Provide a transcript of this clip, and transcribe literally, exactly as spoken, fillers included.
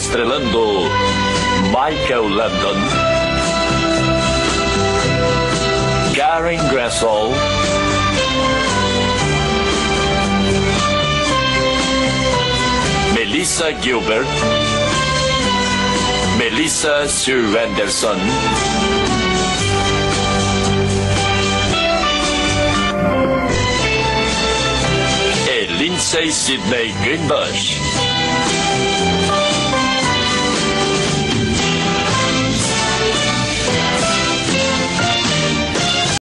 estrelando Michael Landon, Karen Gressel, Melissa Gilbert, Melissa Sue Anderson, e Lindsay Sidney Greenbush.